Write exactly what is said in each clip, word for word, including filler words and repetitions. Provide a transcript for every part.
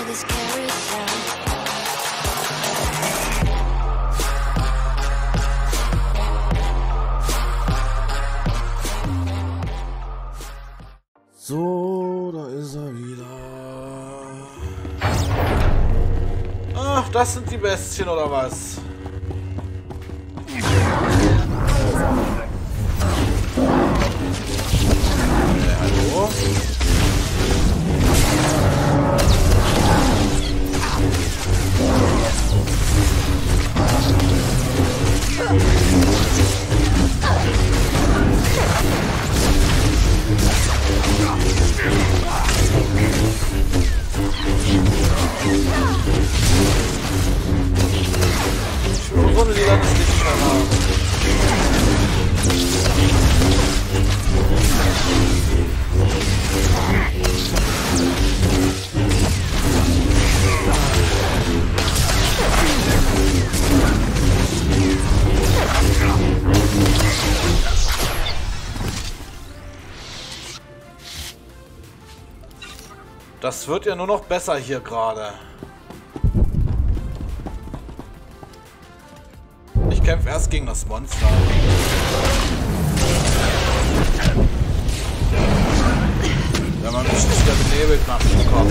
this carousel. So, da ist er wieder. Ach, das sind die Bestien oder was? Äh, hallo? Ich bewundere die Landeslichtschalter. Das wird ja nur noch besser hier gerade. Ich kämpfe erst gegen das Monster. Wenn man mich nicht wieder benebelt nach dem Kopf.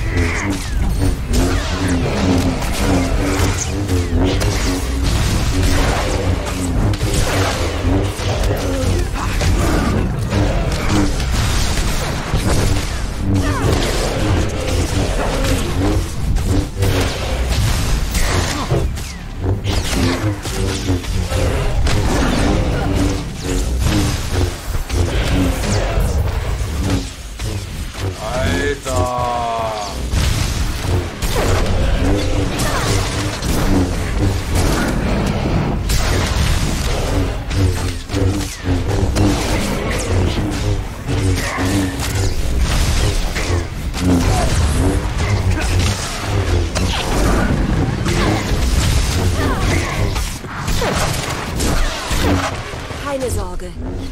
Keine Sorge.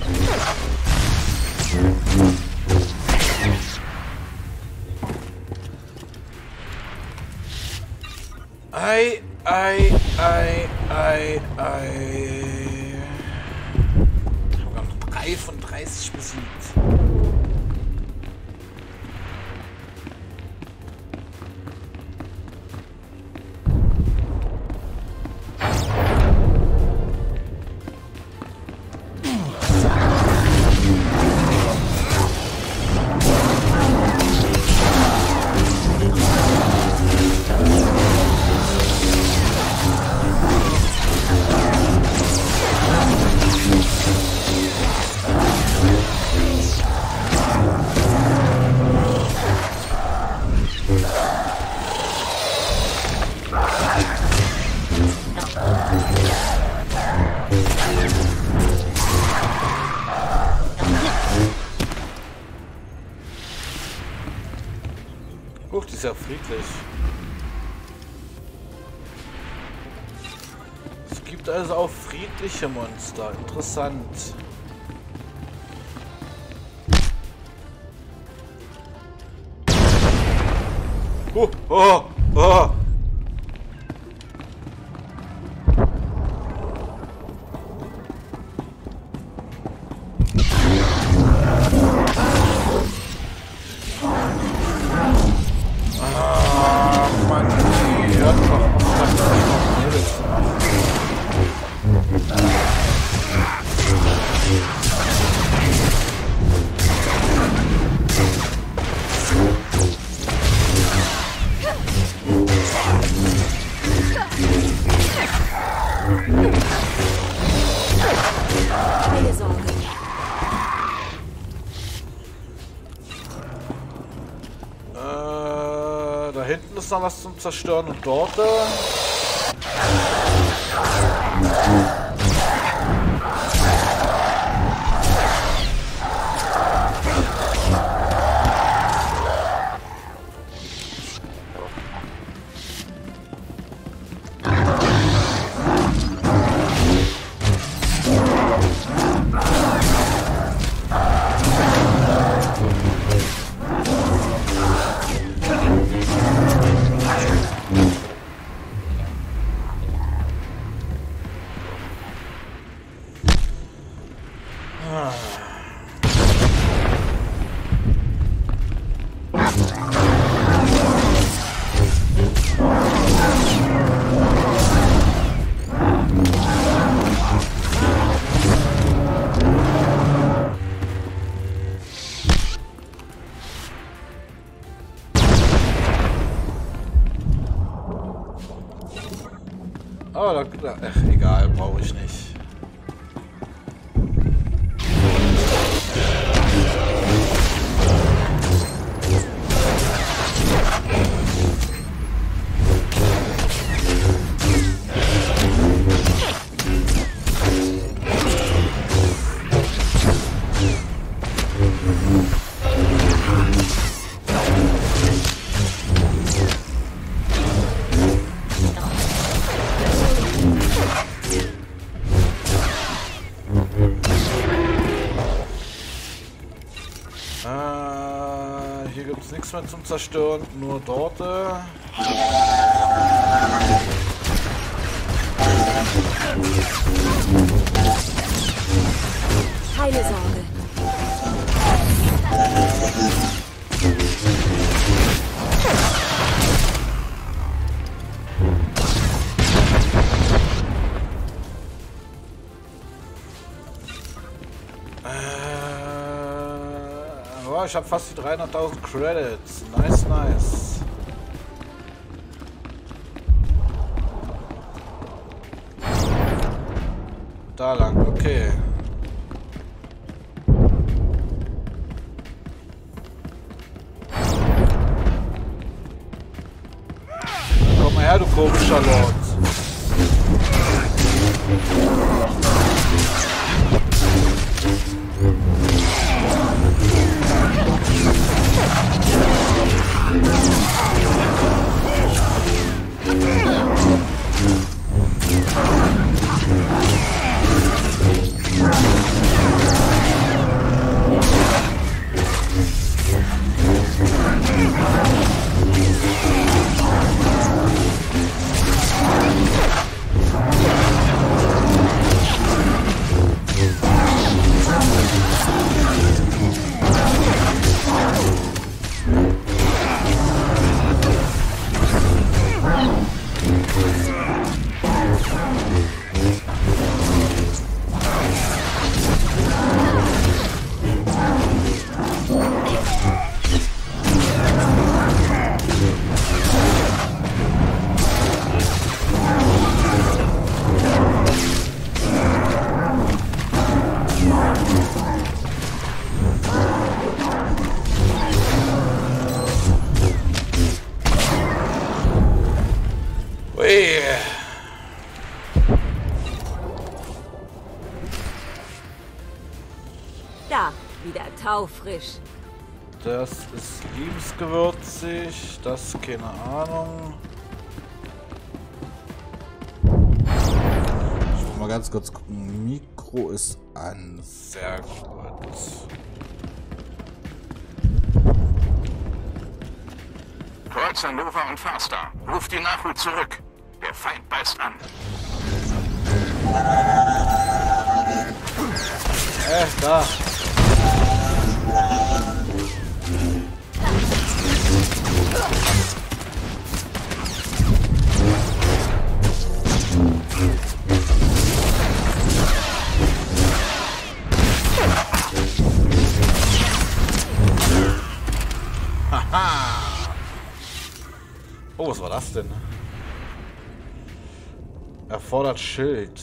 Ei, ei, ei, ei, ei. Ich habe noch drei von dreißig besiegt. Guck, die ist ja friedlich. Es gibt also auch friedliche Monster. Interessant. Oh, oh, oh. Keine Sorge. Äh, da hinten ist noch was zum Zerstören und dort. Äh Oh, da, da, ach, egal, brauche ich nicht. Äh, hier gibt es nichts mehr zum Zerstören, nur dort. Äh. Keine Sorge. Oh, ich habe fast die dreihunderttausend Credits. Nice, nice. Da lang, okay. Komm mal her, du komischer Lord. Da, wieder taufrisch. Das ist liebensgewürzig, das keine Ahnung. Ich will mal ganz kurz gucken. Mikro ist an. Sehr gut. Kreuzer, Nova und Faster. Ruft die Nachhut zurück. Der Feind beißt an. Äh, da. Oh, was war das denn? Erfordert Schild.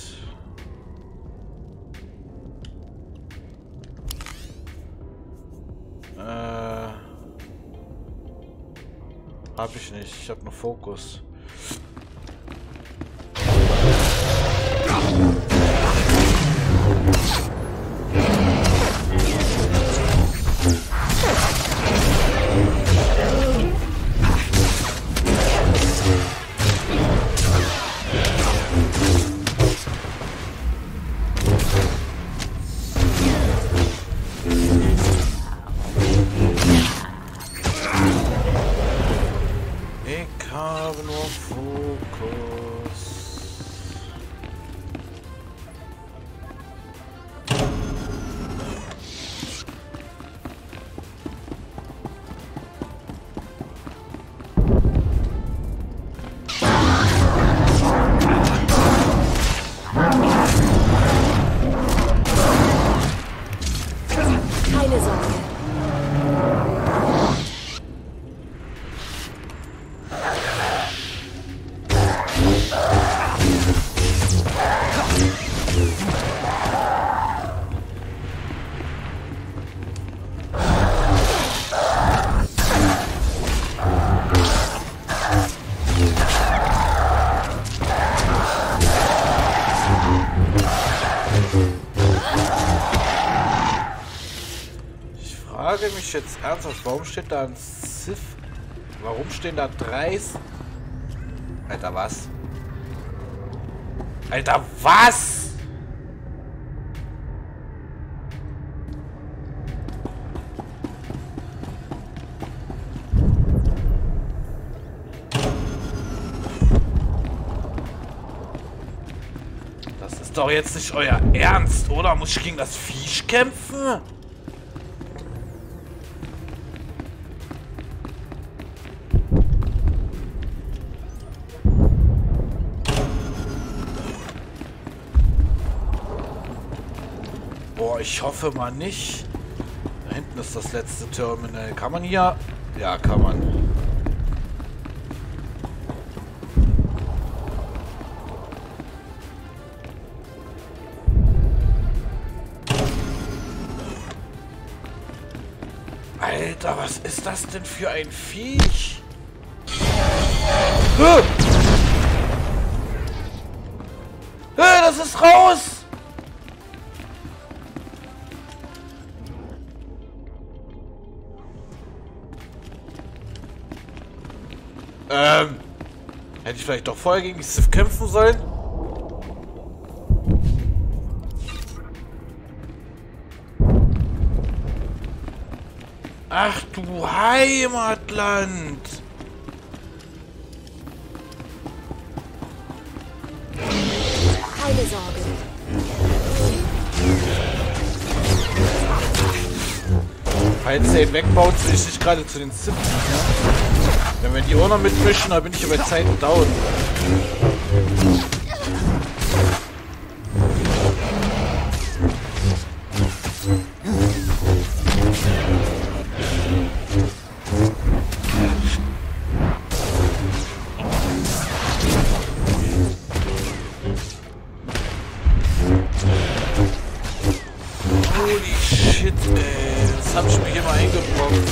Äh, hab ich nicht. Ich hab nur Fokus. Ich habe nur Fokus. Keine Sorge. ich jetzt ernsthaft? Warum steht da ein Sith? Warum stehen da drei? Alter, was? Alter, was? Das ist doch jetzt nicht euer Ernst, oder? Muss ich gegen das Viech kämpfen? Boah, ich hoffe mal nicht. Da hinten ist das letzte Terminal. Kann man hier? Ja, kann man. Alter, was ist das denn für ein Viech? Äh! Äh, das ist raus! Ähm, hätte ich vielleicht doch vorher gegen die Sith kämpfen sollen? Ach du Heimatland! Keine Sorge. Falls der ihn wegbaut, will ich nicht gerade zu den Sith. Ja? Wenn wir die auch noch mitmischen, dann bin ich über Zeit down. Holy shit, ey. Das hab ich mir hier mal eingebrockt.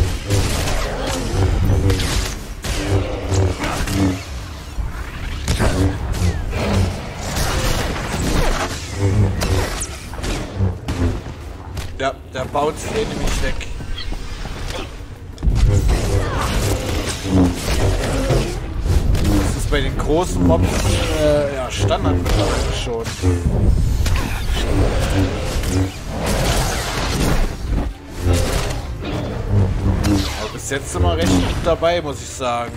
Ja, der baut den nämlich weg. Das ist bei den großen Mobs äh, ja, Standard mittlerweile schon. Aber bis jetzt sind wir recht gut dabei, muss ich sagen.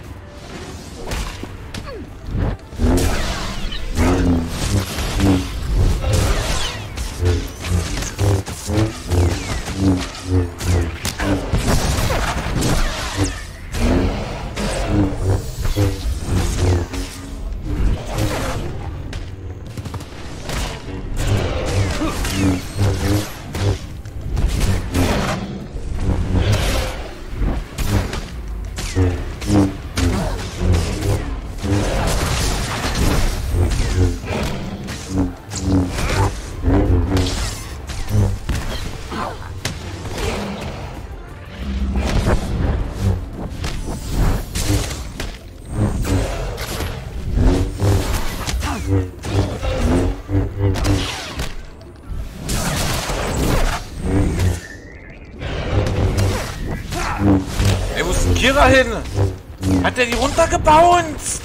Ey, wo ist denn Kira hin? Hat der die runtergebounced?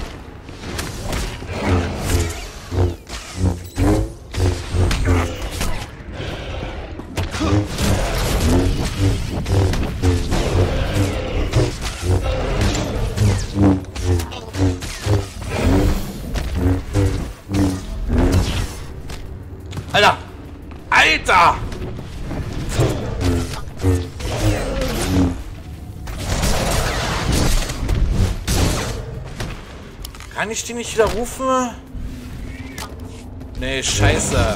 Alter! Alter! Kann ich die nicht wieder rufen? Nee, scheiße.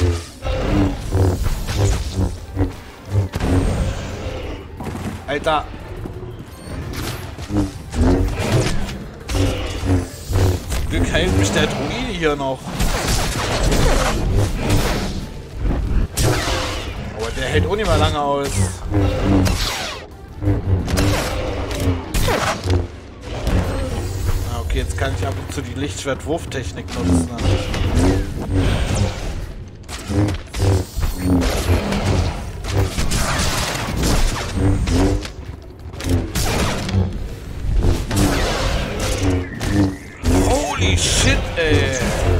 Alter. Zum Glück heilt mich der Druide hier noch. Aber der hält auch nicht mehr lange aus. Okay, jetzt kann ich ab und zu die Lichtschwert-Wurftechnik nutzen. Holy shit, ey.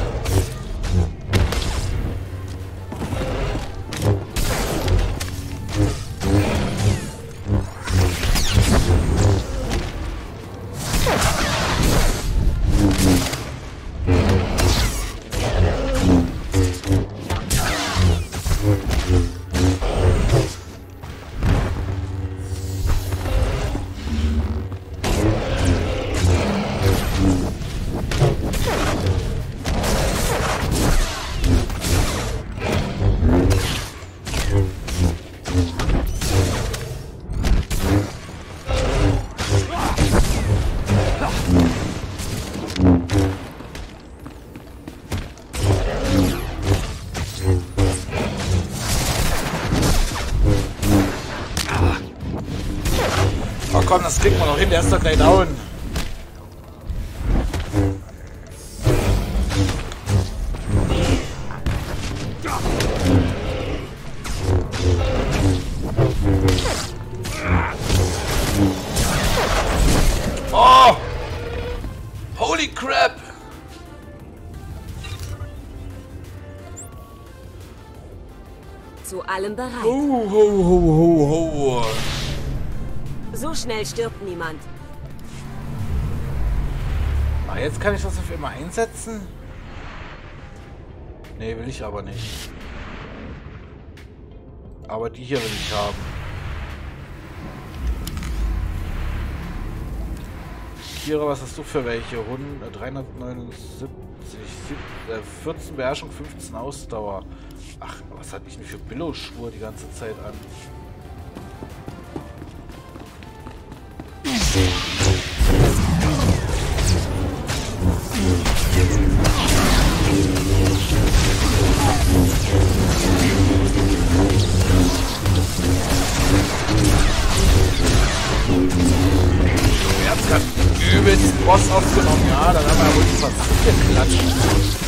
Komm, das kriegt man noch hin, der ist doch gleich down. Oh! Holy crap! Zu allem bereit. Ho, ho, ho, ho, ho. So schnell stirbt niemand. Ah, jetzt kann ich das auf immer einsetzen? Nee, will ich aber nicht. Aber die hier will ich haben. Kira, was hast du für welche? dreihundertneunundsiebzig, vierzehn Beherrschung, fünfzehn Ausdauer. Ach, was hatte ich denn für Billo-Schuhe die ganze Zeit an? Jetzt hat übelst den Boss aufgenommen, ja, dann haben wir ja wohl fast geklatscht.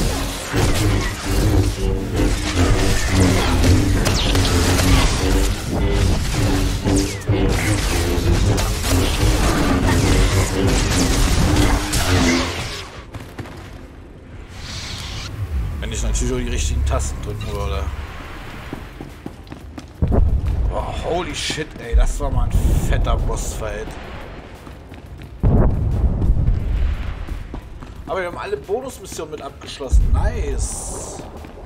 Wenn ich natürlich auch die richtigen Tasten drücken würde. Oh, holy shit, ey, das war mal ein fetter Bossfight. Aber wir haben alle Bonusmissionen mit abgeschlossen. Nice.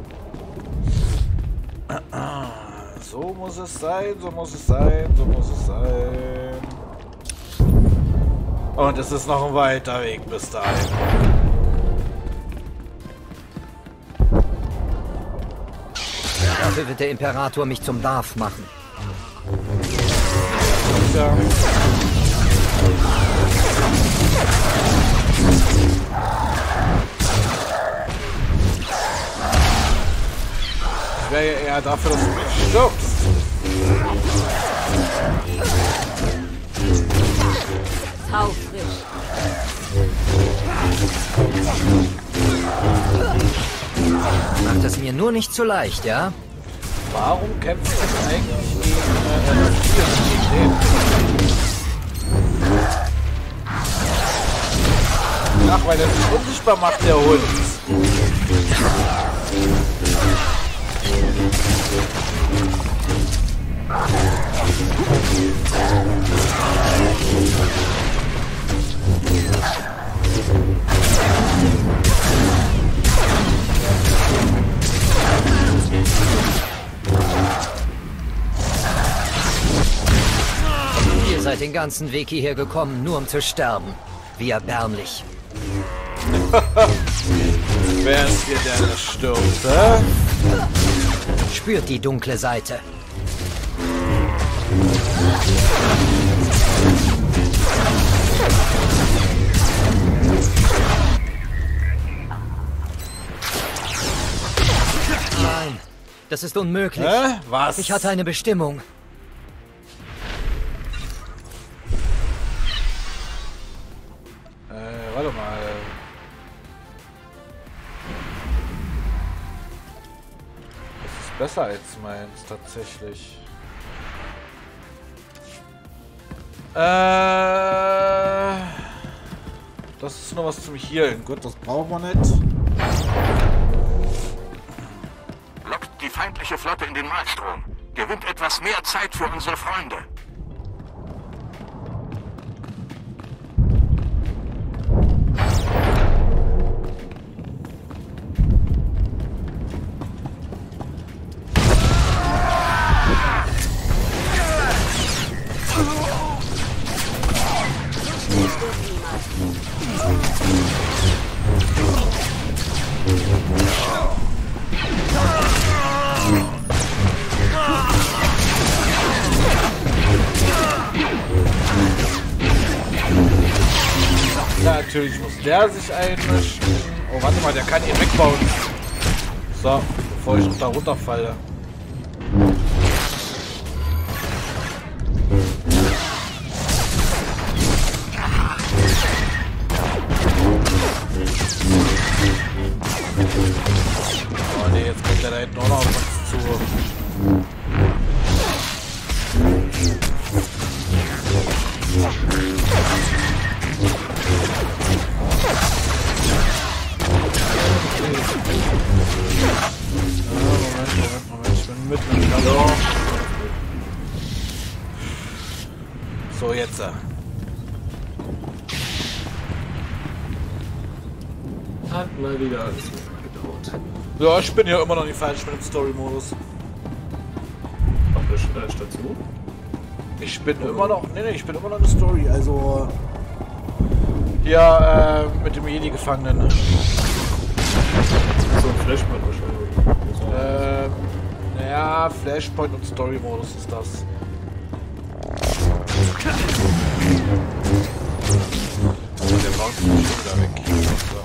So muss es sein, so muss es sein, so muss es sein. Und es ist noch ein weiter Weg bis dahin. Dafür wird der Imperator mich zum Darth machen. Ja. Ich wäre ja eher dafür, dass du mich stirbst. Taufrisch. Macht es mir nur nicht so leicht, ja? Warum kämpft es eigentlich gegen äh, gegen den? Ach, weil er sich unsichtbar macht, der Hund. Ihr seid den ganzen Weg hierher gekommen, nur um zu sterben. Wie erbärmlich. Wer ist hier, der das stirbt, hä? Spürt die dunkle Seite. Nein, das ist unmöglich. Hä? Was? Ich hatte eine Bestimmung. Äh, warte mal. Das ist besser als meins, tatsächlich. Äh... Das ist nur was zum Healen. Gut, das brauchen wir nicht. Lockt die feindliche Flotte in den Malstrom. Gewinnt etwas mehr Zeit für unsere Freunde. Ja, natürlich muss der sich einmischen. Oh, warte mal, der kann ihn wegbauen. So, bevor ich noch da runterfalle. Oh ne, jetzt kommt der da hinten auch noch auf uns zu. So, jetzt. Hat mal wieder alles gedauert. Ja, ich bin ja immer noch nicht falsch mit dem Story-Modus. Auf der St- Station? Ich bin oh. immer noch. Nee, nee, ich bin immer noch in der Story. Also. Hier, äh, mit dem Jedi-Gefangenen. So ein Flashpoint wahrscheinlich. Ähm. Naja, Flashpoint und Story-Modus ist das. Also der baut sich schon wieder weg. So.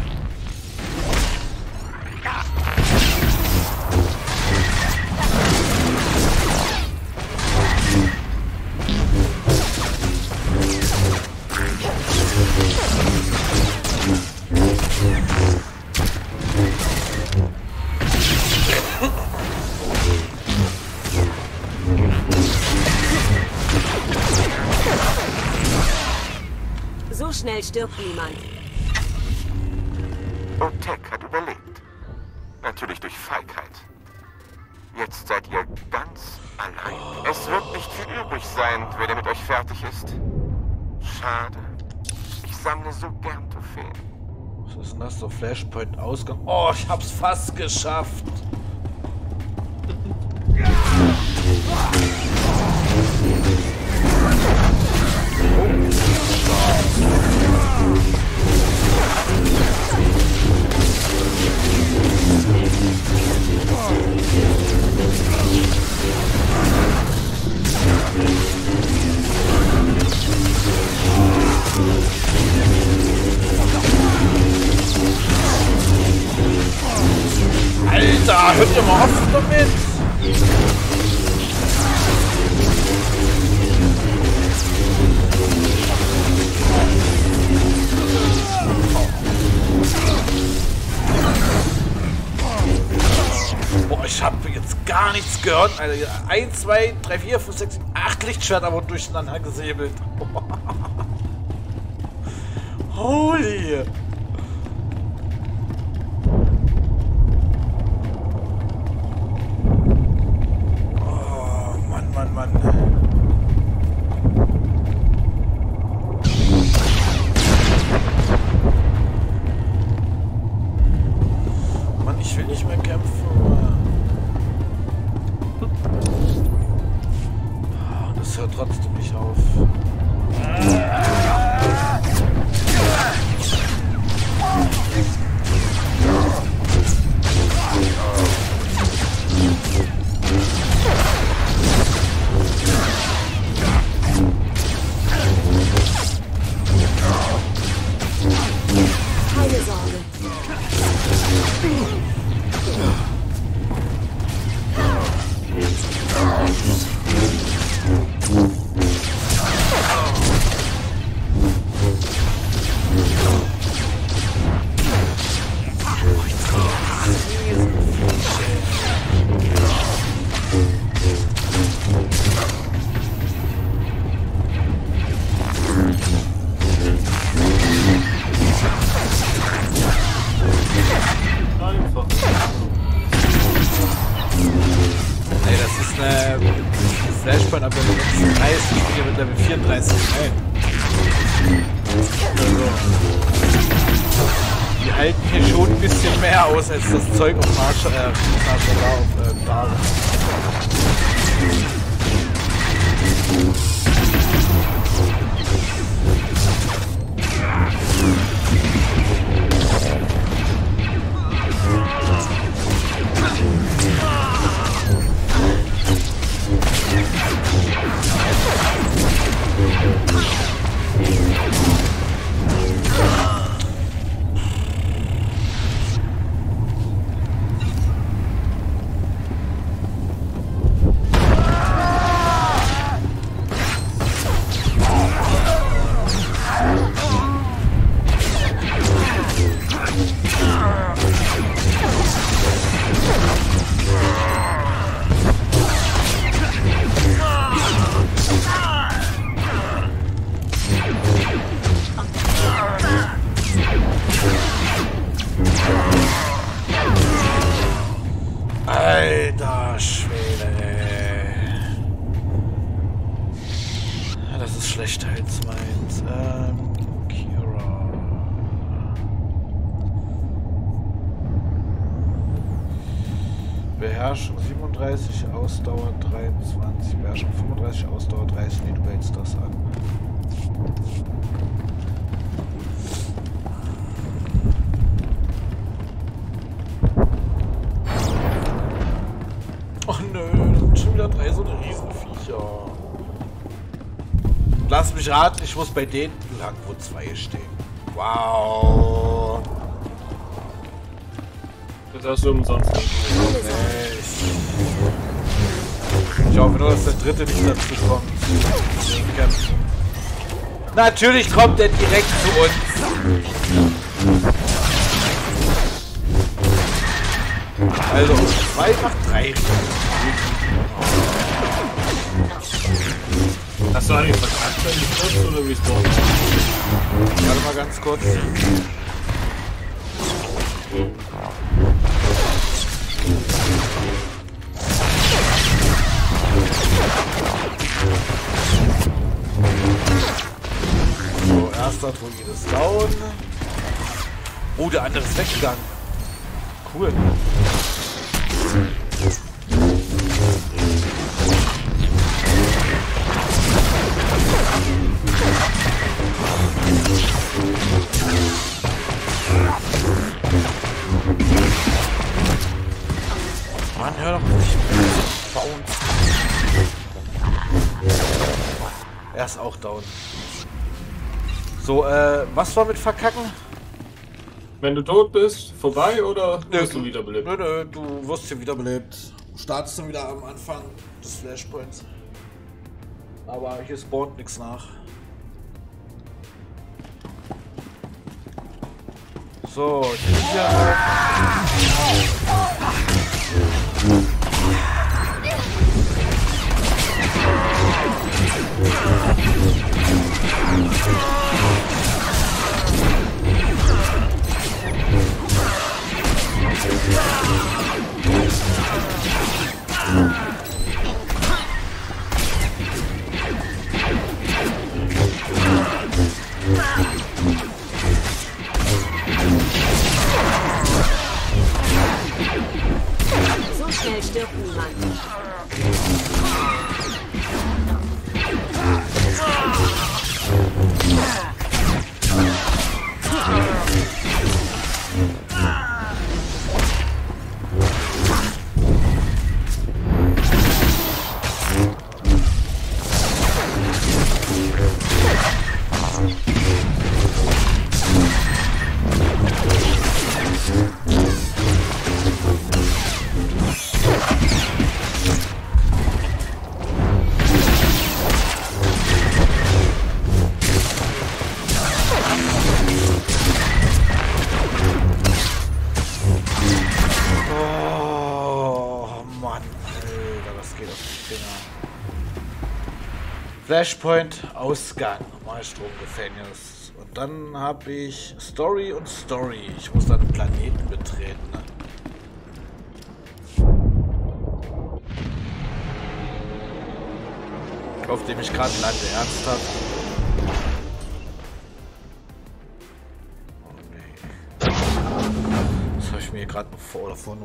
So schnell stirbt niemand. Otek hat überlebt. Natürlich durch Feigheit. Jetzt seid ihr ganz allein. Es wird nicht viel übrig sein, wenn er mit euch fertig ist. Schade. Ich sammle so gern Trophäen. Was ist denn das? So Flashpoint Ausgang. Oh, ich hab's fast geschafft. Alter, hört ihr mal auf damit? Boah, ich habe jetzt gar nichts gehört. Alter, eins, zwei, drei, vier, fünf, sechs, sieben, acht Lichtschwerter aber durcheinander gesäbelt. Holy! Oh, Mann, Mann, Mann. Mann, ich will nicht mehr kämpfen. Das hört trotzdem nicht auf. Flashpoint ab Level sechsunddreißig, ich bin ja mit Level vierunddreißig rein. Also, die halten hier schon ein bisschen mehr aus als das Zeug auf Marshall, äh, Marshall da auf äh, Dara. Alter Schwede. Das ist schlechter als meins. Ähm, Kira. Beherrschung siebenunddreißig, Ausdauer dreiundzwanzig, Beherrschung fünfunddreißig, Ausdauer dreißig. Nee, du wählst das an. Ach nö, das sind schon wieder drei so eine Riesenviecher. Lass mich raten, ich muss bei denen irgendwo zwei stehen. Wow. Das hast du umsonst nicht. Ich hoffe nur, dass der dritte nicht dazu kommt. Natürlich kommt er direkt zu uns. Also, zwei macht drei. Hast du eigentlich verkackt, wenn du kurz oder wie es doch? Warte mal ganz kurz. So, erster Druid ist down. Oh, der andere ist weggegangen. Cool. Mann, hör doch nicht. Bounce. Er ist auch down. So, äh, was war mit verkacken? Wenn du tot bist, vorbei oder Nö, wirst du wiederbelebt? Nö, nö, du wirst hier wiederbelebt. Du startest dann wieder am Anfang des Flashpoints. Aber hier spawnt nichts nach. So, hier auch. So schnell stirbt niemand. Flashpoint, Ausgang, Malstrom-Gefängnis. Und dann habe ich Story und Story. Ich muss dann einen Planeten betreten. Ne? auf dem ich gerade lande. Ernsthaft? Oh nee. Das habe ich mir gerade noch vor oder vor.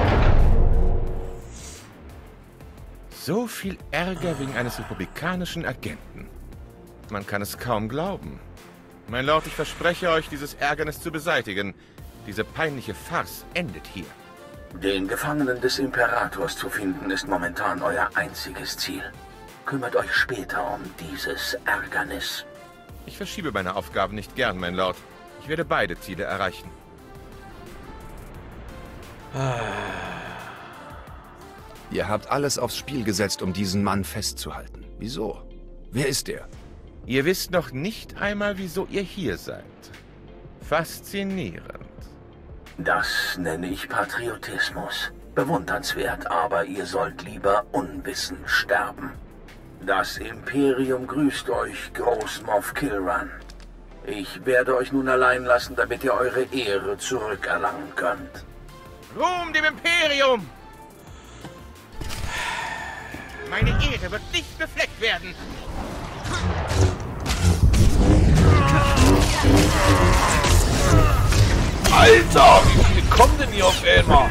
So viel Ärger wegen eines republikanischen Agenten. Man kann es kaum glauben. Mein Lord, ich verspreche euch, dieses Ärgernis zu beseitigen. Diese peinliche Farce endet hier. Den Gefangenen des Imperators zu finden, ist momentan euer einziges Ziel. Kümmert euch später um dieses Ärgernis. Ich verschiebe meine Aufgaben nicht gern, mein Lord. Ich werde beide Ziele erreichen. Ihr habt alles aufs Spiel gesetzt, um diesen Mann festzuhalten. Wieso? Wer ist er? Ihr wisst noch nicht einmal, wieso ihr hier seid. Faszinierend. Das nenne ich Patriotismus. Bewundernswert, aber ihr sollt lieber unwissend sterben. Das Imperium grüßt euch, Großmoff Kilran. Ich werde euch nun allein lassen, damit ihr eure Ehre zurückerlangen könnt. Ruhm dem Imperium! Meine Ehre wird nicht befleckt werden. Alter, wie viele kommen denn hier auf einmal?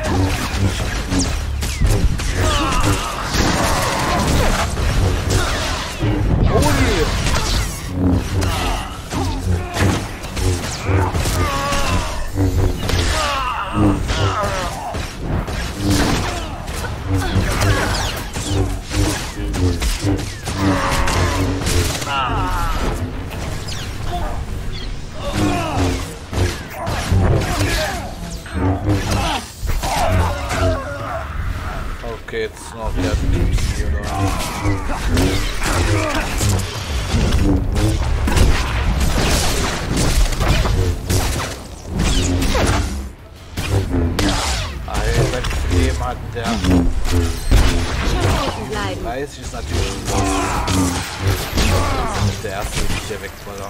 Holy! Okay, jetzt noch der Liebste hier da. Alter, wie viel Leben hat denn der? dreißig ist natürlich ein Boss. Das ist der erste, den ich hier wegballer.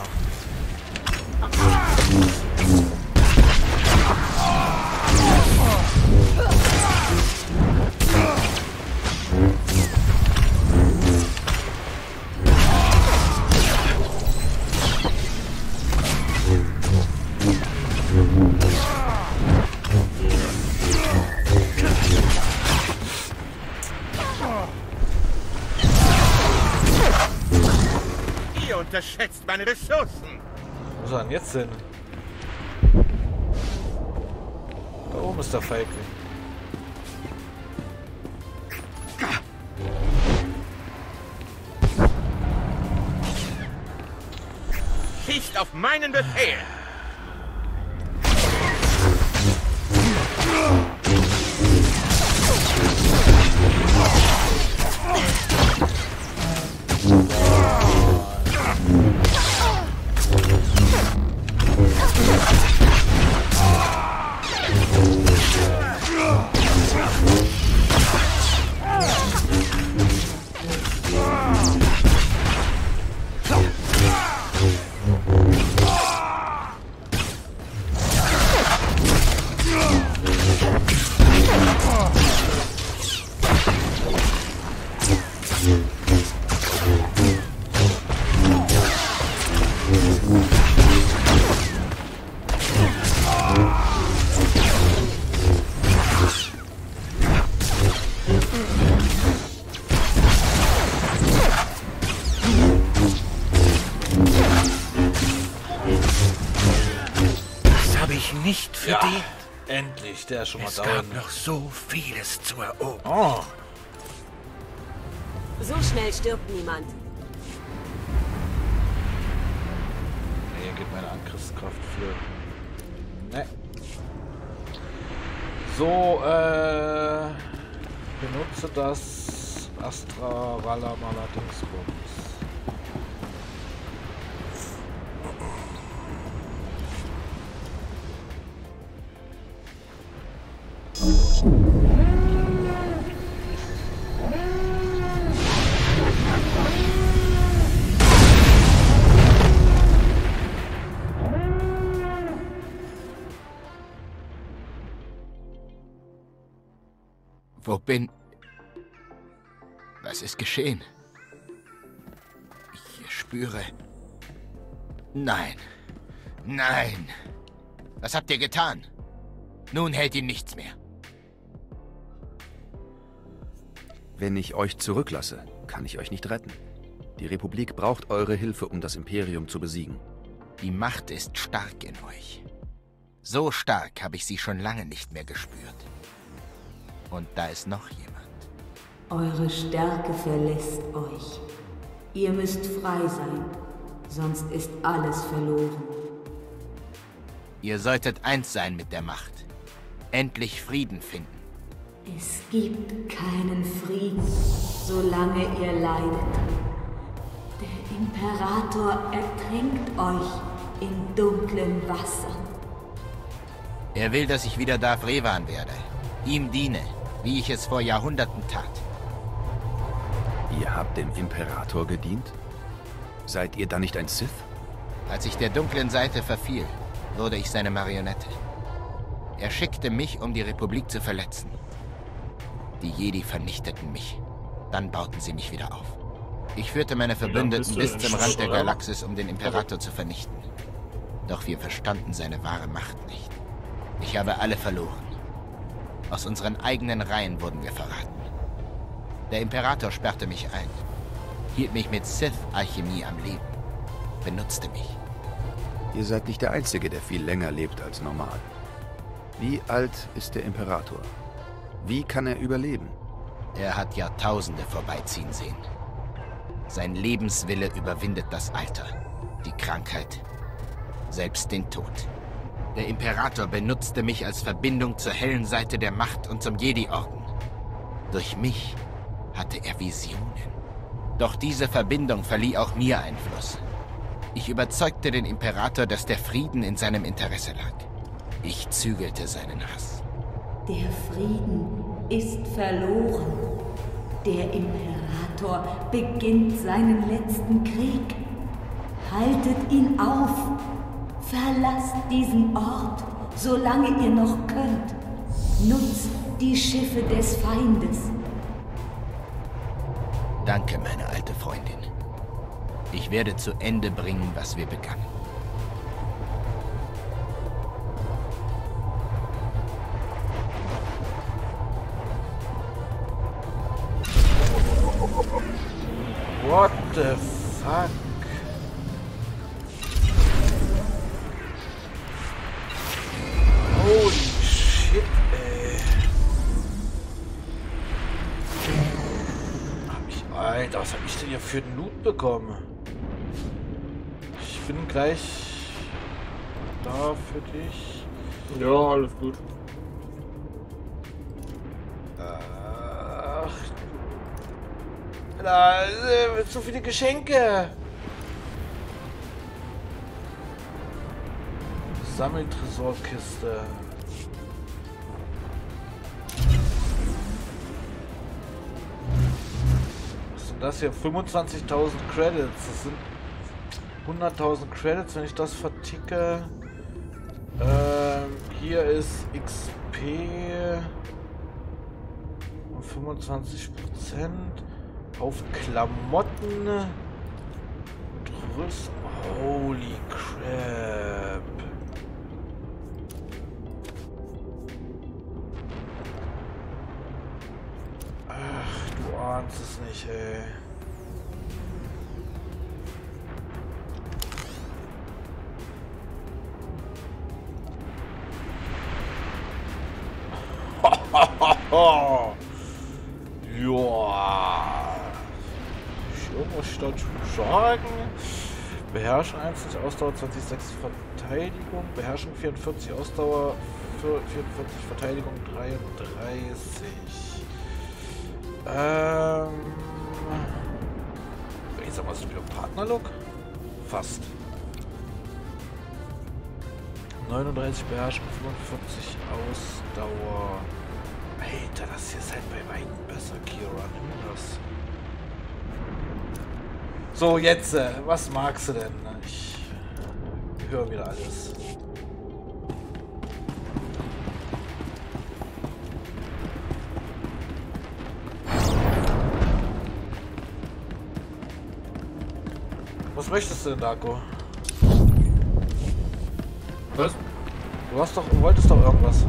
Ihr unterschätzt meine Ressourcen. Wo ist er denn jetzt hin? Da oben ist der Feigling. Schießt auf meinen Befehl. Nicht für Ja, die. endlich, der ist schon mal Es down. gab noch so vieles zu erobern. Oh, So schnell stirbt niemand. nee, geht meine Angriffskraft für. Ne. So, äh. benutze das Astra Valamala Dingsbums. Wo bin... Was ist geschehen? spüre. Nein. Nein. Was habt ihr getan? Nun hält ihn nichts mehr. Wenn ich euch zurücklasse, kann ich euch nicht retten. Die Republik braucht eure Hilfe, um das Imperium zu besiegen. Die Macht ist stark in euch. So stark habe ich sie schon lange nicht mehr gespürt. Und da ist noch jemand. Eure Stärke verlässt euch. Ihr müsst frei sein, sonst ist alles verloren. Ihr solltet eins sein mit der Macht. Endlich Frieden finden. Es gibt keinen Frieden, solange ihr leidet. Der Imperator ertränkt euch in dunklen Wassern. Er will, dass ich wieder Darth Revan werde. Ihm diene, wie ich es vor Jahrhunderten tat. Ihr habt dem Imperator gedient? Seid ihr dann nicht ein Sith? Als ich der dunklen Seite verfiel, wurde ich seine Marionette. Er schickte mich, um die Republik zu verletzen. Die Jedi vernichteten mich. Dann bauten sie mich wieder auf. Ich führte meine Verbündeten bis zum Rand der Galaxis, um den Imperator zu vernichten. Doch wir verstanden seine wahre Macht nicht. Ich habe alle verloren. Aus unseren eigenen Reihen wurden wir verraten. Der Imperator sperrte mich ein, hielt mich mit Sith-Alchemie am Leben, benutzte mich. Ihr seid nicht der Einzige, der viel länger lebt als normal. Wie alt ist der Imperator? Wie kann er überleben? Er hat Jahrtausende vorbeiziehen sehen. Sein Lebenswille überwindet das Alter, die Krankheit, selbst den Tod. Der Imperator benutzte mich als Verbindung zur hellen Seite der Macht und zum Jedi-Orden. Durch mich hatte er Visionen. Doch diese Verbindung verlieh auch mir Einfluss. Ich überzeugte den Imperator, dass der Frieden in seinem Interesse lag. Ich zügelte seinen Hass. Der Frieden ist verloren. Der Imperator beginnt seinen letzten Krieg. Haltet ihn auf. Verlasst diesen Ort, solange ihr noch könnt. Nutzt die Schiffe des Feindes. Danke, meine alte Freundin. Ich werde zu Ende bringen, was wir begannen. What the fuck? Holy shit, ey. Hab ich, Alter, was hab ich denn hier für einen Loot bekommen? Ich bin gleich da für dich. Ja, alles gut. Ach, da sind so viele Geschenke. Sammeltresorkiste. Was ist denn das hier? fünfundzwanzigtausend Credits. Das sind hunderttausend Credits, wenn ich das verticke. Ähm, hier ist X P um fünfundzwanzig Prozent. Auf Klamotten. Rüst. Holy crap. Ach, du ahnst es nicht, ey. Ja. So muss ich dazu sagen. Beherrschen einundzwanzig, Ausdauer zwanzig, sechs Verteidigung. Beherrschen vierundvierzig, Ausdauer vierundvierzig, Verteidigung dreiunddreißig. Ähm. Jetzt haben wir so wieder Partnerlook? Fast. neununddreißig Beherrschung, fünfundvierzig Ausdauer. Alter, das hier ist halt bei weitem besser, Kira. Nimm das. So, jetzt, äh, was magst du denn? Ich höre wieder alles. Was möchtest du denn, Darko? Was? Du hast doch, wolltest doch irgendwas.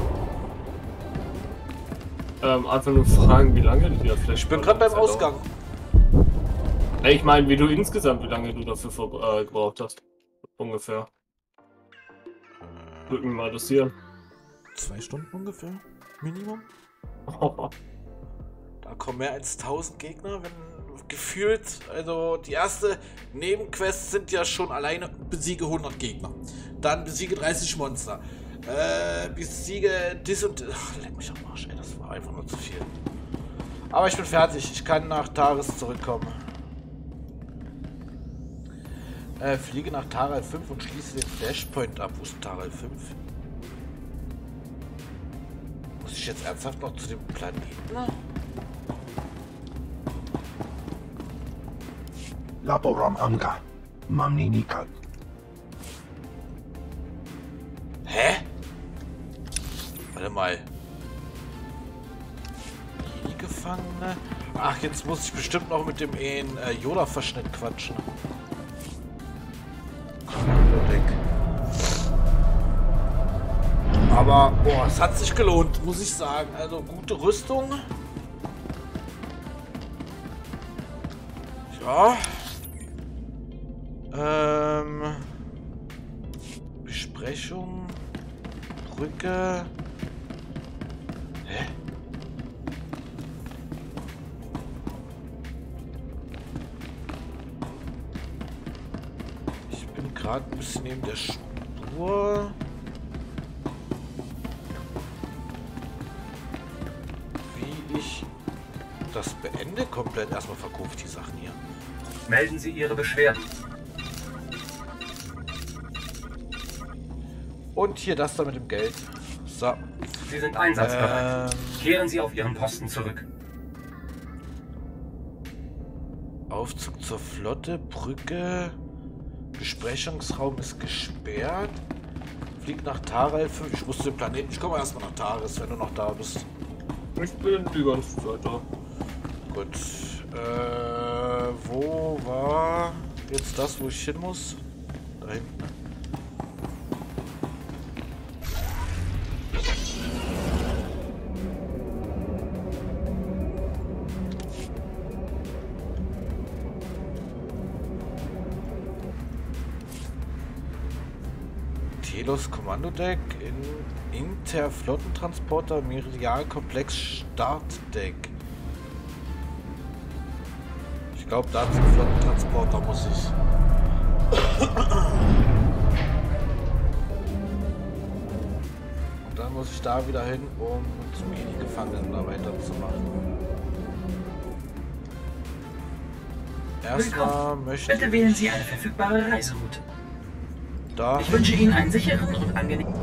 Ähm, einfach nur fragen, wie lange die da vielleicht. Ich bin gerade beim Zeit Ausgang. dauert. Ich meine, wie du insgesamt, wie lange du dafür vor, äh, gebraucht hast. Ungefähr. Würde mich mal interessieren. Zwei Stunden ungefähr? Minimum? Oh. Da kommen mehr als tausend Gegner, wenn gefühlt, also die erste Nebenquest sind ja schon alleine besiege hundert Gegner. Dann besiege dreißig Monster. Äh, besiege dis und... Ach, leck mich am Arsch, ey, das war einfach nur zu viel. Aber ich bin fertig, ich kann nach Taris zurückkommen. Äh, fliege nach Taral fünf und schließe den Flashpoint ab. Wo ist Taral fünf? Muss ich jetzt ernsthaft noch zu dem Planeten? Laboram Anga. Mamninika. Hä? Warte mal. Die Gefangene? Ach, jetzt muss ich bestimmt noch mit dem äh, Yoda-Verschnitt quatschen. Aber, boah, es hat sich gelohnt, muss ich sagen. Also, gute Rüstung. Ja. Ähm. Besprechung. Brücke. Hä? Ich bin gerade ein bisschen neben der Spur. Wie ich das beende, komplett erstmal verkauft die Sachen hier. Melden Sie Ihre Beschwerden. Und hier das da mit dem Geld. So. Sie sind einsatzbereit. Ähm, Kehren Sie auf Ihren Posten zurück. Aufzug zur Flotte, Brücke. Besprechungsraum ist gesperrt. Fliegt nach Taral fünf. Ich muss zu dem Planeten. Ich komme erstmal nach Taris, wenn du noch da bist. Ich bin die ganze Zeit da. Gut. Äh, wo war jetzt das, wo ich hin muss? Da hinten. Telos Kommandodeck in Interflottentransporter Meridialkomplex Startdeck. Ich glaube, da zum Flottentransporter muss ich. Und dann muss ich da wieder hin, um zum Mini-Gefangenen da weiterzumachen. Erstmal möchte Bitte wählen Sie eine verfügbare Reiseroute. Da. Ich wünsche Ihnen einen sicheren und angenehmen...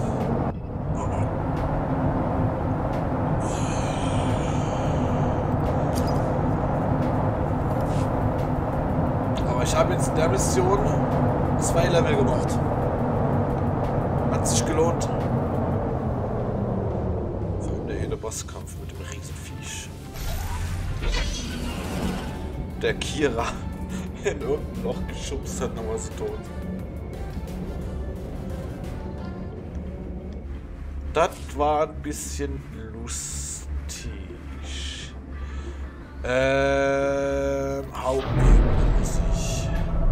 Aber ich habe jetzt in der Mission zwei Level gemacht. Hat sich gelohnt. Vor allem der hele Bosskampf mit dem Riesenviech. Der Kira in irgendein Loch geschubst hat, dann war sie tot. Das war ein bisschen lustig. Ähm, Hauptebene muss ich.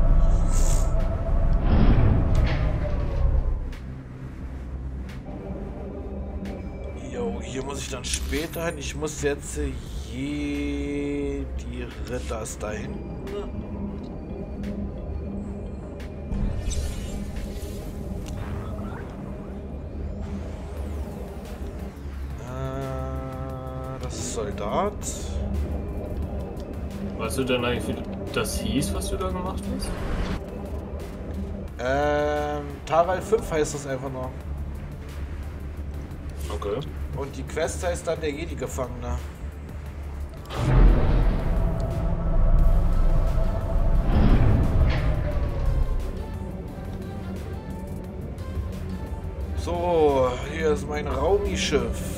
Jo, hier muss ich dann später hin. Ich muss jetzt je die Ritter ist da hinten. Soldat. Weißt du denn eigentlich, wie das hieß, was du da gemacht hast? Ähm, Taral fünf heißt das einfach nur. Okay. Und die Quest heißt dann der Jedi-Gefangene. So, hier ist mein Raumi-Schiff.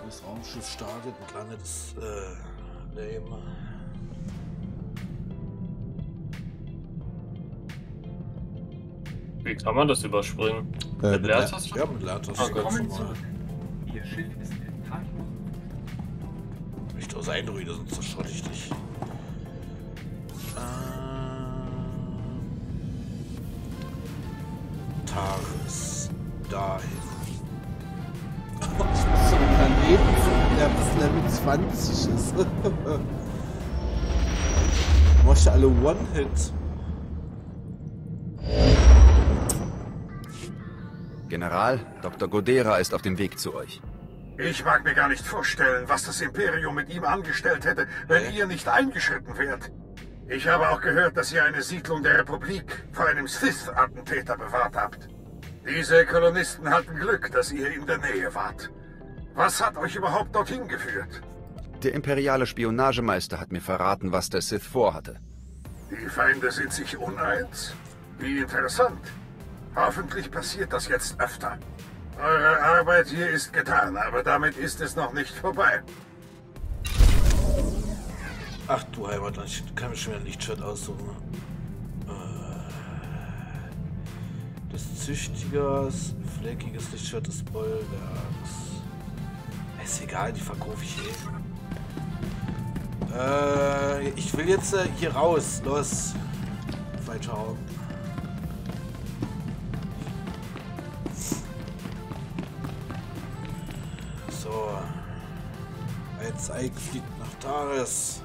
Das Raumschiff startet und landet das äh, Leben. Wie kann man das überspringen? Äh, mit mit Leertaste? Ja, mit Leertaste. Okay. Ganz Willkommen normal. zurück. Ihr Schiff ist intakt. Nicht aus Eindrüde, sonst zerschotte ich dich. Ähm, Tages. Dahin. So ein Planeten, der bis Level zwanzig ist. Machst du alle One-Hit. General, Doktor Godera ist auf dem Weg zu euch. Ich mag mir gar nicht vorstellen, was das Imperium mit ihm angestellt hätte, wenn ihr nicht eingeschritten wärt. Ich habe auch gehört, dass ihr eine Siedlung der Republik vor einem Sith-Attentäter bewahrt habt. Diese Kolonisten hatten Glück, dass ihr in der Nähe wart. Was hat euch überhaupt dorthin geführt? Der imperiale Spionagemeister hat mir verraten, was der Sith vorhatte. Die Feinde sind sich uneins? Wie interessant. Hoffentlich passiert das jetzt öfter. Eure Arbeit hier ist getan, aber damit ist es noch nicht vorbei. Ach du Heimatland, ich kann mir schon wieder ein Lichtschwert aussuchen. Äh, Des Züchtigers, fleckiges Lichtschwert des Bollwerks. Ist egal, die verkaufe ich eh. Äh, ich will jetzt äh, hier raus. Los. Falscher Raum. So. Als Eik fliegt nach Taris.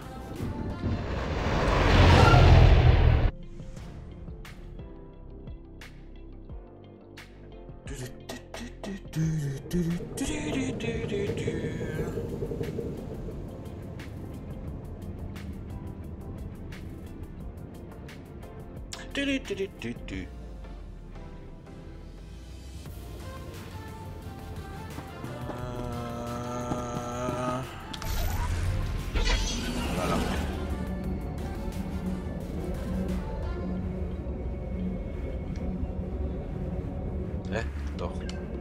Hä? Doch.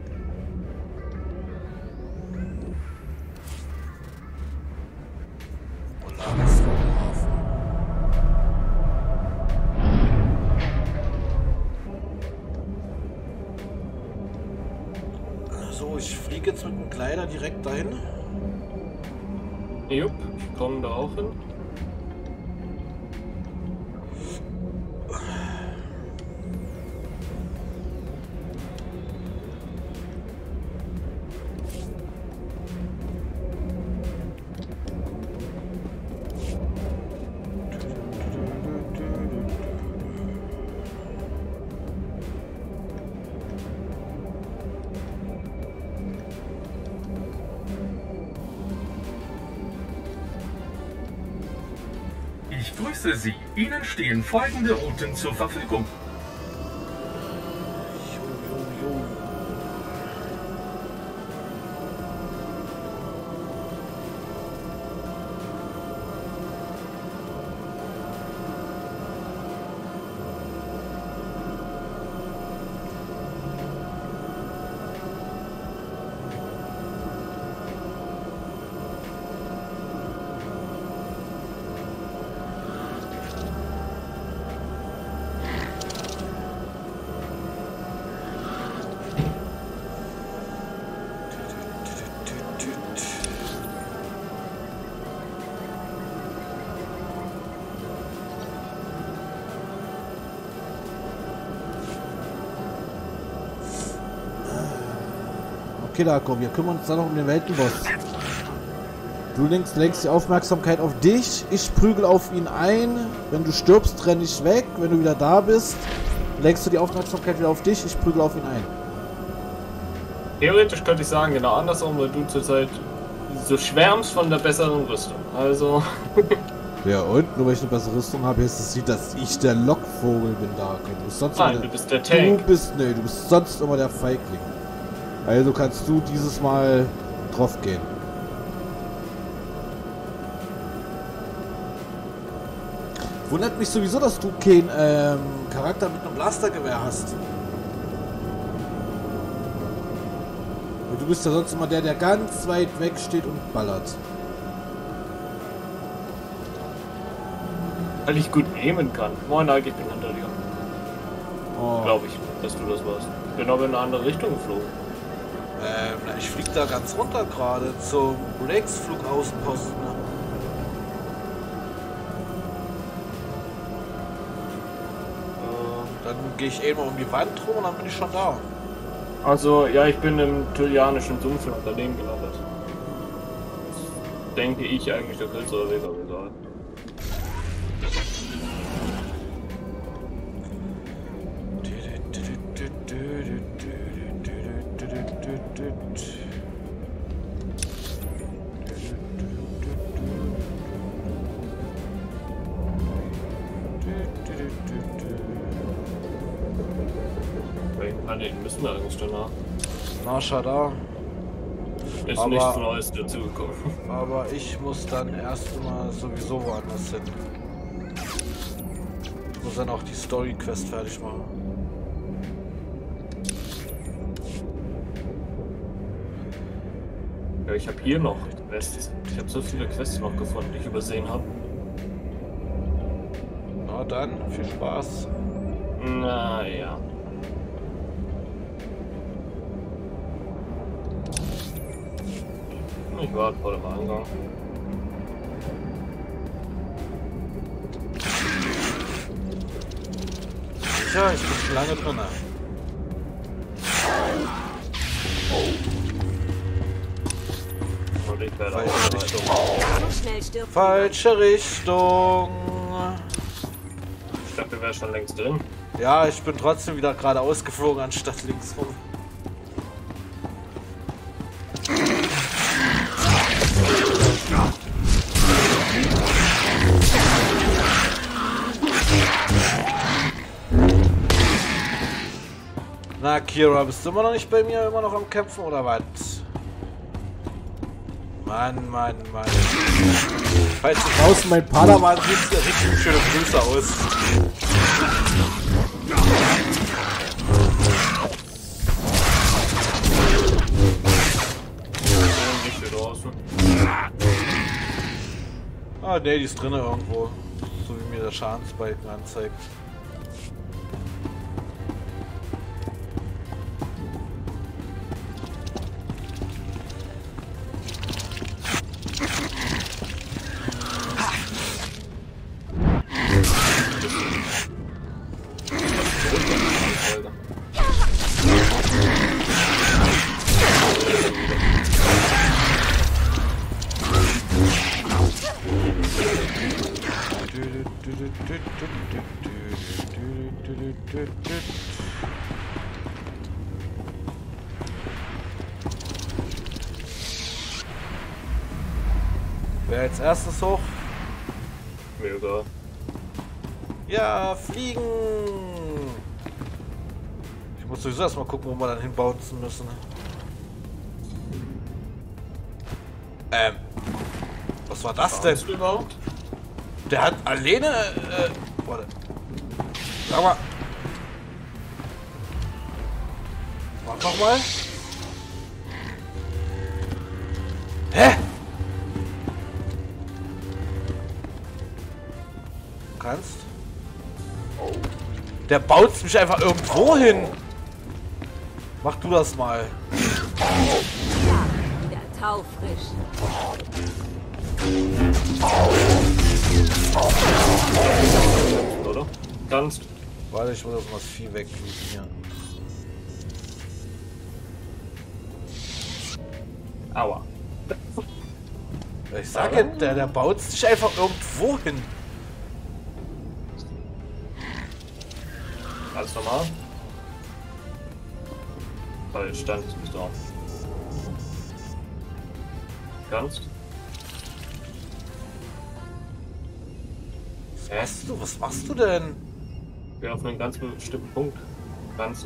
Polaris Raumhafen. So, ich fliege jetzt mit dem Kleider direkt dahin. Jupp, ich komme da auch hin. Ich grüße Sie. Ihnen stehen folgende Routen zur Verfügung. Okay, Darko, wir kümmern uns dann noch um den Weltenboss. Du lenkst, lenkst die Aufmerksamkeit auf dich, ich prügel auf ihn ein. Wenn du stirbst, renn ich weg. Wenn du wieder da bist, lenkst du die Aufmerksamkeit wieder auf dich, ich prügel auf ihn ein. Theoretisch könnte ich sagen, genau andersrum, weil du zurzeit so schwärmst von der besseren Rüstung. Also. Ja, und nur weil ich eine bessere Rüstung habe, ist es nicht, dass ich der Lockvogel bin, Darko. Du bist sonst Nein, immer du bist der Tank. Du bist, nee, du bist sonst immer der Feigling. Also kannst du dieses Mal drauf gehen. Wundert mich sowieso, dass du keinen ähm, Charakter mit einem Blastergewehr hast. Und du bist ja sonst immer der, der ganz weit weg steht und ballert. Weil ich gut nehmen kann. Moin, Alter, ich bin hinter dir. Oh. Glaube ich, dass du das warst. Bin aber in eine andere Richtung geflogen. Ähm, na, ich flieg da ganz runter gerade zum Breaks-Flugaußenposten. Äh, Dann gehe ich eben um die Wand rum und dann bin ich schon da. also, ja, ich bin im Tyrianischen Sumpf im Unternehmen gelandet. Das denke ich eigentlich der kürzere Weg, aber egal. Den müssen wir eigentlich danach. Na, schau da. Ist Aber- nichts Neues dazugekommen. Aber ich muss dann erst mal sowieso woanders hin. Ich muss dann auch die Story-Quest fertig machen. Ja, ich habe hier noch Quests. Ich habe so viele Quests noch gefunden, die ich übersehen habe. Na dann, viel Spaß. Naja. Ich warte vor dem Eingang. Sicher, ich bin schon lange drin. Und ich werde Falsche auch Richtung. So schnell stirbt Falsche Richtung. Ich dachte, wir wären schon längst drin. Ja, ich bin trotzdem wieder geradeaus geflogen, anstatt links rum. Na, Kira, bist du immer noch nicht bei mir, immer noch am Kämpfen oder was? Mann, Mann, Mann. Falls du draußen mein Padawan siehst, der richtig schöne Grüße aus. Nicht hier draußen. Ah, ne, die ist drin irgendwo. So wie mir der Schadensbalken anzeigt. Wer als erstes hoch? Mir egal. Ja, fliegen! Ich muss sowieso erstmal gucken, wo wir dann hinbouncen müssen. Ähm. Was war das denn? Überhaupt? Der hat alleine. Äh, warte. Sag mal. Mach noch mal. Hä? Du kannst? Der baut mich einfach irgendwo hin. Mach du das mal. wieder taufrisch. Oder? Kannst. Warte, ich muss das mal viel wegklicken hier. Aua. Ich sage, der, der baut sich einfach irgendwo hin. Alles normal? Weil stand ist nicht drauf. Kannst? Was machst du? Was machst du denn? Geh auf einen ganz bestimmten Punkt. Kannst.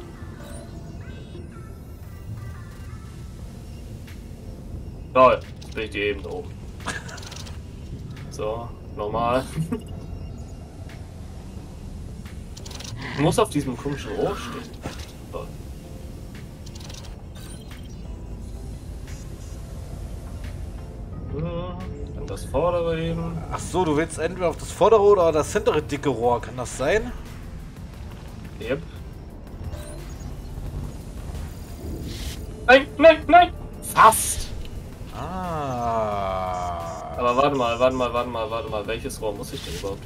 Toll, jetzt bin ich die Ebene oben. So, normal. Ich muss auf diesem komischen Rohr stehen. Toll. Dann das vordere eben. Ach so, du willst entweder auf das vordere oder das hintere dicke Rohr, kann das sein? Yep. Nein, nein, nein! Fast! Ah. Aber warte mal, warte mal, warte mal, warte mal. Welches Rohr muss ich denn überhaupt?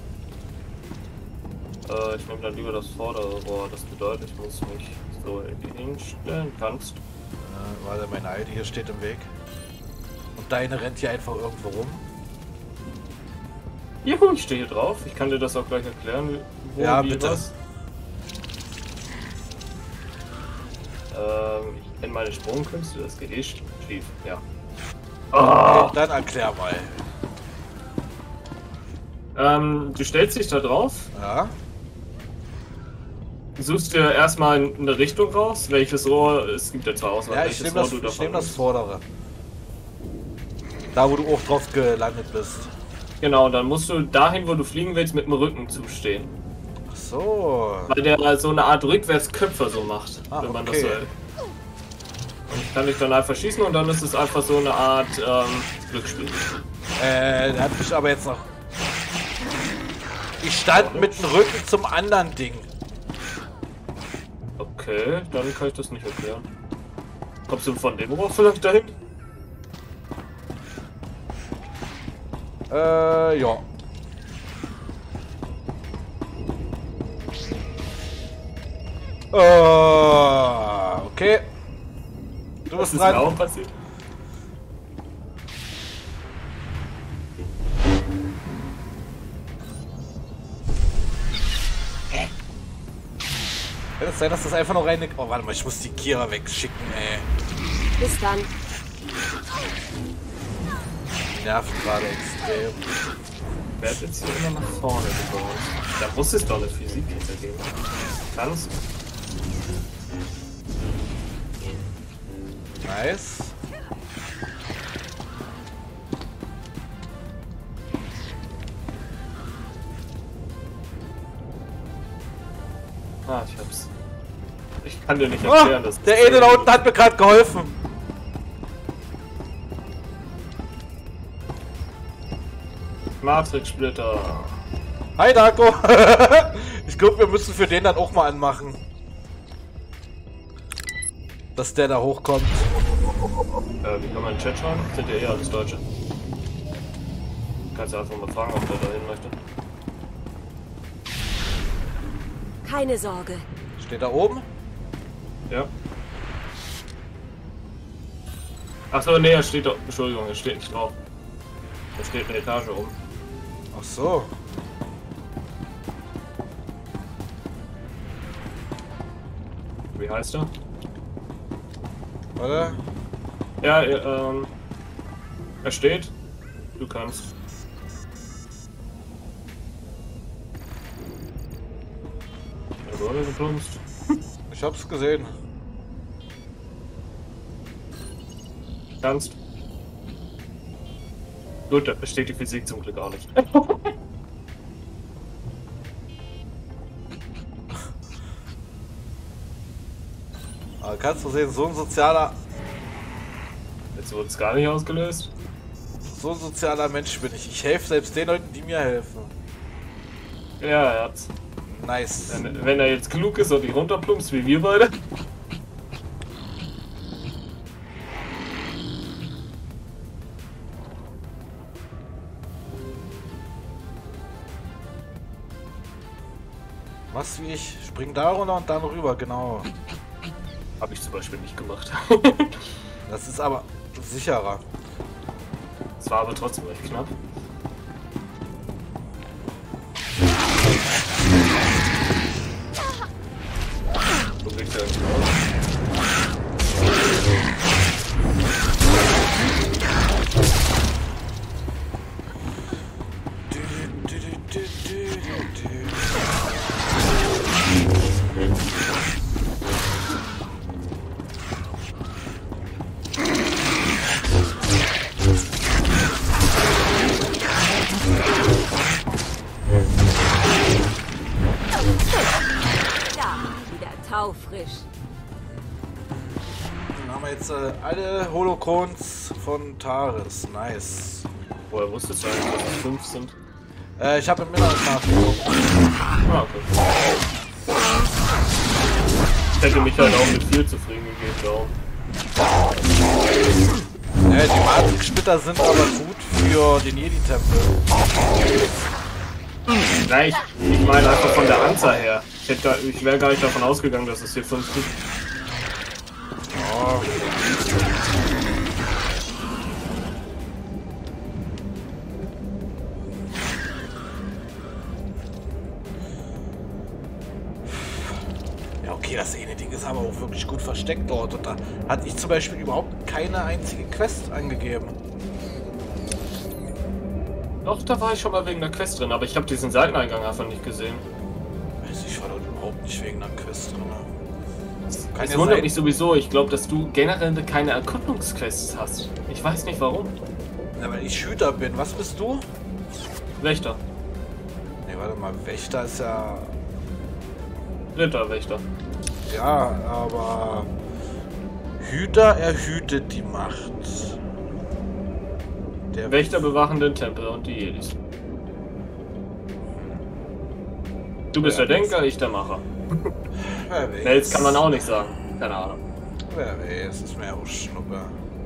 Äh, ich nehme dann lieber das vordere Rohr. Das bedeutet, ich muss mich so hinstellen. Kannst. Äh, warte, meine alte hier steht im Weg. Und deine rennt hier einfach irgendwo rum. Juhu, ich stehe hier drauf. Ich kann dir das auch gleich erklären. Wo, ja, wie, bitte. Was. Ähm, ich kenne meine Sprungkünste, das geht eh schief. Ja. Oh. Dann erklär mal. Ähm, du stellst dich da drauf. Ja. Suchst dir erstmal eine Richtung raus. Welches Rohr, es gibt ja zwar Auswahl, Ja, ich welches nehme Rohr das, du ich nehm das nimmst. vordere. Da, wo du auch drauf gelandet bist. Genau, dann musst du dahin, wo du fliegen willst, mit dem Rücken zustehen. Ach so. Weil der so eine Art Rückwärtsköpfer so macht, Ah, wenn man okay. das so hält. Und ich kann dich dann einfach schießen und dann ist es einfach so eine Art ähm, Glücksspiel. Äh, der hat mich aber jetzt noch... Ich stand mit dem Rücken zum anderen Ding. Okay, dann kann ich das nicht erklären. Kommst du von dem Rohr vielleicht dahin? Äh, ja. Äh, okay. Du Was bist ist mir dran. auch passiert? Kann es sein, dass das einfach noch rein... Oh, warte mal, ich muss die Kira wegschicken, ey. Bis dann. Die nerven gerade extrem. Wer hat jetzt hier immer nach vorne gebaut? Da muss es doch eine Physik hintergeben. Kannst. Nice. Ah, ich hab's. Ich kann dir nicht Oh, erklären, dass der Ede da unten hat mir gerade geholfen. Matrix-Splitter. Hi, Darko. Ich glaube, wir müssen für den dann auch mal anmachen. Dass der da hochkommt. Äh, wie kann man in den Chat schreiben? Sind ja eh alles Deutsche. Kannst du einfach mal fragen, ob der da hin möchte. Keine Sorge. Steht da oben? Ja. Achso, nee, er steht doch. Entschuldigung, er steht nicht drauf. Er steht eine Etage oben. Ach so. Wie heißt er? Warte. Ja, er, ähm. Er steht. Du kannst. Er wurde geplumpst. Ich hab's gesehen. Kannst. Gut, da besteht die Physik zum Glück auch nicht. Aber kannst du sehen, so ein sozialer... Jetzt wurde es gar nicht ausgelöst. So ein sozialer Mensch bin ich. Ich helfe selbst den Leuten, die mir helfen. Ja, er hat's. Nice. Wenn, wenn er jetzt klug ist und nicht runterplumpst, wie wir beide. Mach's wie ich. Spring da runter und dann rüber, genau. Habe ich zum Beispiel nicht gemacht. Das ist aber sicherer. Es war aber trotzdem recht knapp. Wo kriegt er eigentlich raus? Taufrisch. Dann haben wir jetzt äh, alle Holocrons Quest von Taris. Nice. Woher wusstest du eigentlich, dass es fünf sind? Äh, ich habe im Inneren nachgeguckt. Ah, okay. Ich hätte mich halt auch mit vier zufrieden gegeben, darum. Ja, die Matrix-Splitter sind aber gut für den Jedi-Tempel. Nein, ich, ich meine einfach von der Anzahl her. Ich, hätte, ich wäre gar nicht davon ausgegangen, dass es hier fünf gibt. Oh. Ja, okay, das eine Ding ist aber auch wirklich gut versteckt dort. Und da hatte ich zum Beispiel überhaupt keine einzige Quest angegeben. Doch, da war ich schon mal wegen der Quest drin, aber ich habe diesen Seiteneingang einfach nicht gesehen. Weiß ich, war dort überhaupt nicht wegen der Quest drin. Kann Das ja wundert sein. mich sowieso. Ich glaube, dass du generell keine Erkundungsquests hast. Ich weiß nicht warum. Ja, weil ich Hüter bin. Was bist du? Wächter. Ne, warte mal. Wächter ist ja... Ritterwächter. Ja, aber... Hüter erhütet die Macht. Der Wächter bewachen den Tempel und die Jedis. Du bist Ja, der Denker, ich der Macher. Wer weiß. Nels kann man auch nicht sagen. Keine Ahnung. Wer weiß, ist mir auch Schnuppe.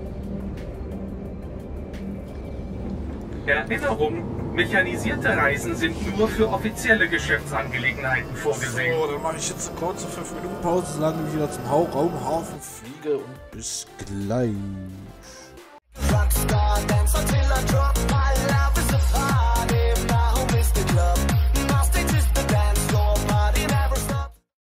Erinnerung, mechanisierte Reisen sind nur für offizielle Geschäftsangelegenheiten vorgesehen. So, dann mache ich jetzt eine kurze fünf Minuten Pause, solange ich wieder zum Hau- Raumhafen fliege und bis gleich.